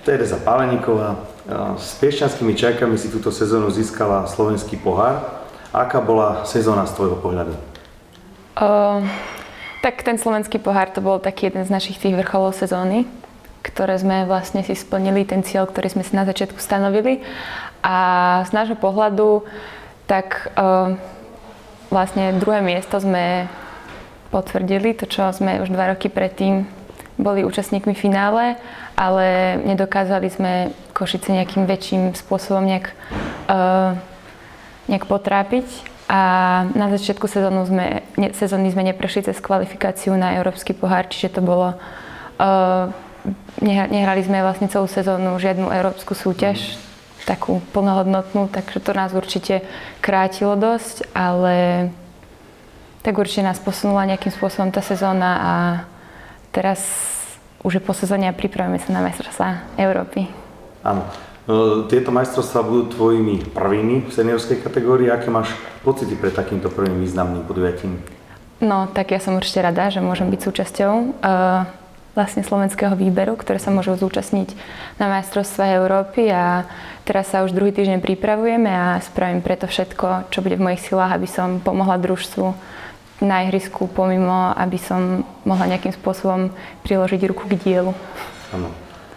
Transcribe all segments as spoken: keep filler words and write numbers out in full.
Tereza Páleníková, s Piešťanskými Čajkami si túto sezónu získala slovenský pohár. Aká bola sezóna z tvojho pohľadu? Uh, tak ten slovenský pohár to bol taký jeden z našich tých vrcholov sezóny, ktoré sme vlastne si splnili, ten cieľ, ktorý sme si na začiatku stanovili. A z nášho pohľadu tak uh, vlastne druhé miesto sme potvrdili, to čo sme už dva roky predtým boli účastníkmi finále, ale nedokázali sme Košice nejakým väčším spôsobom nejak, uh, nejak potrápiť. A na začiatku sezónu sme, ne, sezóny sme neprešli cez kvalifikáciu na Európsky pohár, čiže to bolo... Uh, nehrali sme vlastne celú sezónu žiadnu európsku súťaž, takú plnohodnotnú, takže to nás určite krátilo dosť, ale tak určite nás posunula nejakým spôsobom tá sezóna a teraz už je po sezóne a pripravíme sa na majstrovstvá Európy. Áno. Tieto majstrovstvá budú tvojimi prvými v seniorskej kategórii. Aké máš pocity pred takýmto prvým významným podujatím? No, tak ja som určite rada, že môžem byť súčasťou uh, vlastne slovenského výberu, ktoré sa môžu zúčastniť na majstrovstvá Európy a teraz sa už druhý týždeň pripravujeme a spravím preto všetko, čo bude v mojich silách, aby som pomohla družstvu na ihrisku pomimo, aby som mohla nejakým spôsobom priložiť ruku k dielu. Áno.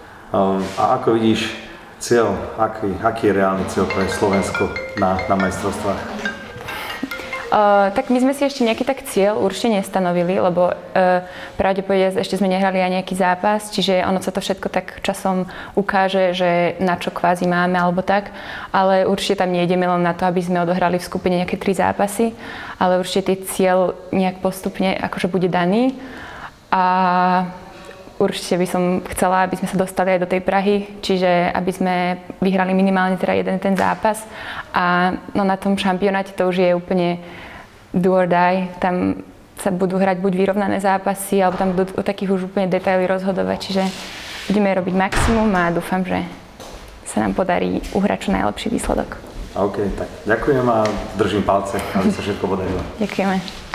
A ako vidíš cieľ, aký, aký je reálny cieľ pre Slovensko na, na majstrovstvách? Uh, tak my sme si ešte nejaký tak cieľ určite nestanovili, lebo uh, pravdepodobne ešte sme nehrali aj nejaký zápas, čiže ono sa to všetko tak časom ukáže, že na čo kvázi máme alebo tak, ale určite tam nejdeme len na to, aby sme odohrali v skupine nejaké tri zápasy, ale určite ten cieľ nejak postupne akože bude daný a určite by som chcela, aby sme sa dostali aj do tej Prahy, čiže aby sme vyhrali minimálne teda jeden ten zápas a no na tom šampionáte to už je úplne do or die, tam sa budú hrať buď vyrovnané zápasy, alebo tam budú o takých už úplne detaily rozhodovať, čiže budeme robiť maximum a dúfam, že sa nám podarí uhrať čo najlepší výsledok. OK, tak ďakujem a držím palce, aby sa všetko podarilo. Ďakujeme.